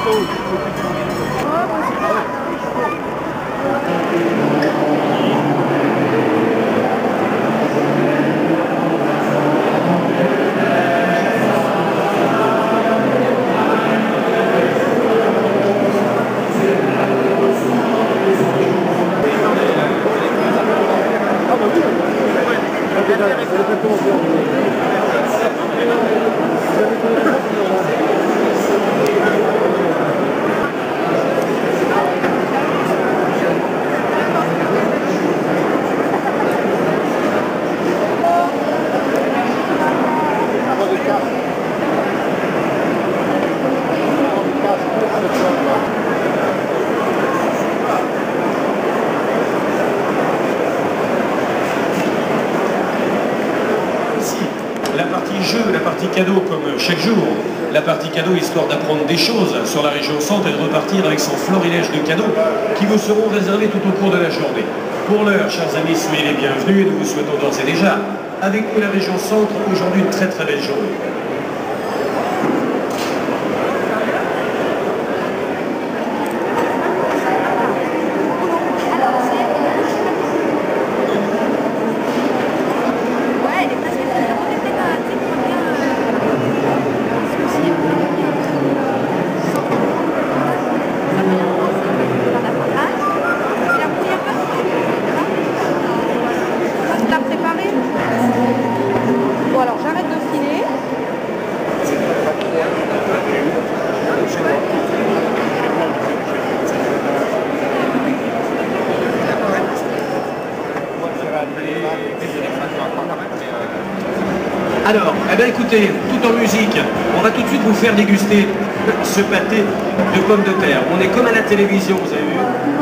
La partie jeu, la partie cadeau comme chaque jour, la partie cadeau histoire d'apprendre des choses sur la région centre et de repartir avec son florilège de cadeaux qui vous seront réservés tout au cours de la journée. Pour l'heure, chers amis, soyez les bienvenus et nous vous souhaitons d'ores et déjà, avec nous la région centre, aujourd'hui une très très belle journée. Alors, eh bien écoutez, tout en musique, on va tout de suite vous faire déguster ce pâté de pommes de terre. On est comme à la télévision, vous avez vu.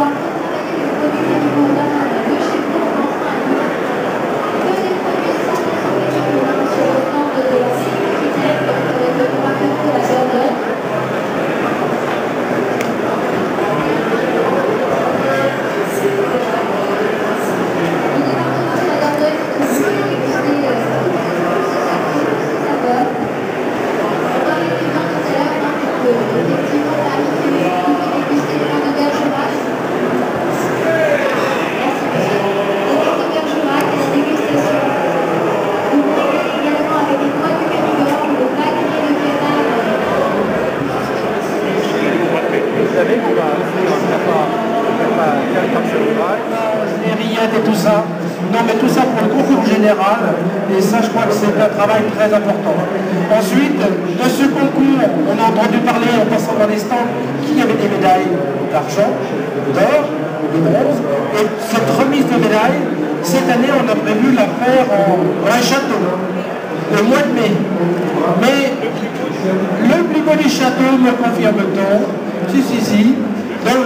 Et tout ça. Non, mais tout ça pour le concours général, et ça, je crois que c'est un travail très important. Ensuite, de ce concours, on a entendu parler en passant dans les stands qu'il y avait des médailles d'argent, d'or, de bronze, et cette remise de médailles, cette année, on a prévu la faire en un château, au mois de mai. Mais le plus beau du château, me confirme-t-on, si, dans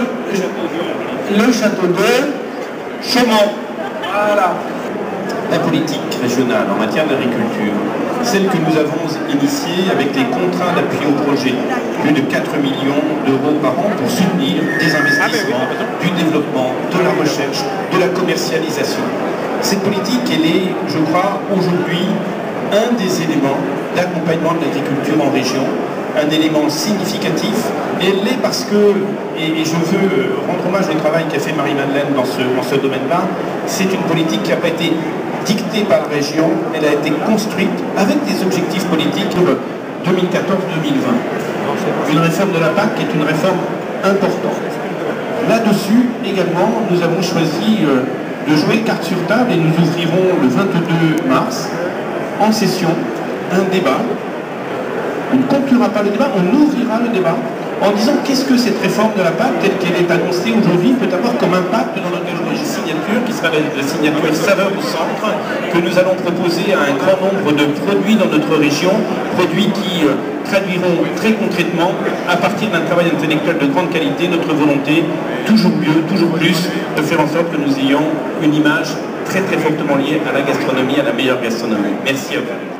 le château de Chaumont. Voilà. La politique régionale en matière d'agriculture, celle que nous avons initiée avec les contrats d'appui au projet, plus de 4 millions d'euros par an pour soutenir des investissements, du développement, de la recherche, de la commercialisation. Cette politique, elle est, je crois, aujourd'hui, un des éléments d'accompagnement de l'agriculture en région, un élément significatif, et elle l'est parce que, et je veux rendre hommage au travail qu'a fait Marie-Madeleine dans ce domaine-là, c'est une politique qui n'a pas été dictée par la région, elle a été construite avec des objectifs politiques de 2014-2020. Une réforme de la PAC qui est une réforme importante. Là-dessus, également, nous avons choisi de jouer carte sur table et nous ouvrirons le 22 mars, en session, un débat. On ne conclura pas le débat, on ouvrira le débat en disant qu'est-ce que cette réforme de la PAC, telle qu'elle est annoncée aujourd'hui, peut avoir comme impact dans notre signature, qui sera la signature Saveur du Centre, que nous allons proposer à un grand nombre de produits dans notre région, produits qui traduiront très concrètement, à partir d'un travail intellectuel de grande qualité, notre volonté, toujours mieux, toujours plus, de faire en sorte que nous ayons une image très très fortement liée à la gastronomie, à la meilleure gastronomie. Merci à vous.